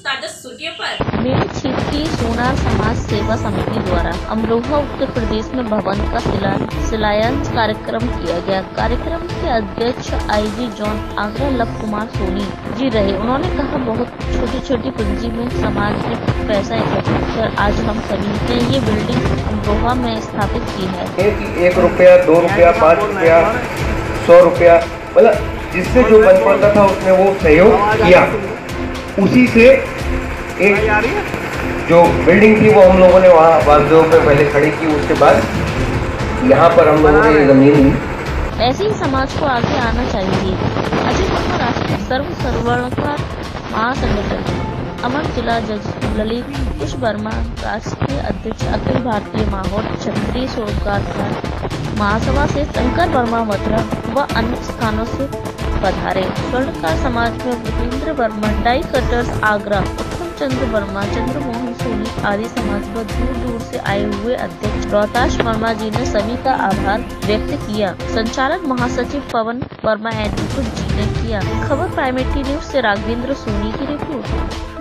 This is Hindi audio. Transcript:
ताजा सुर्खियों पर। मेरठ क्षेत्र की सोनार समाज सेवा समिति द्वारा अमरोहा उत्तर प्रदेश में भवन का शिलान्यास कार्यक्रम किया गया। कार्यक्रम के अध्यक्ष आईजी जोन आगरा लव कुमार सोनी जी रहे। उन्होंने कहा, बहुत छोटी छोटी पूंजी में समाज ने पैसा इकट्ठा कर आज हम सभी ने ये बिल्डिंग अमरोहा में स्थापित की है। 1 रुपया, 2 रुपया, 5 रुपया, 100 रुपया, मतलब जिससे जो बन पड़ता था उसने वो सहयोग किया। उसी से एक जो बिल्डिंग थी वो हम लोगों ने वहाँ बाजू पे पहले खड़ी की। उसके बाद यहाँ पर हम लोगों ने जमीन ली। ऐसे ही समाज को आगे आना चाहिए। अजय कुमार राष्ट्रीय सर्वसर्वकार महासंगठन अमर जिला जज ललित कुश वर्मा, राष्ट्रीय अध्यक्ष अखिल भारतीय माहौल क्षत्रिय स्वरोजगार महासभा से शंकर वर्मा मथुरा व अन्य स्थानों से पधारे। स्वर्णकार समाज में भूपेंद्र वर्मा, डाई कटर्स आगरा, उत्तम चंद्र वर्मा, चंद्रमोहन सोनी आदि समाज व दूर दूर से आए हुए अध्यक्ष रोहताश वर्मा जी ने सभी का आभार व्यक्त किया। संचालक महासचिव पवन वर्मा एडवोकेट जी ने किया। खबर प्राइमेटी न्यूज से राघवेंद्र सोनी की रिपोर्ट।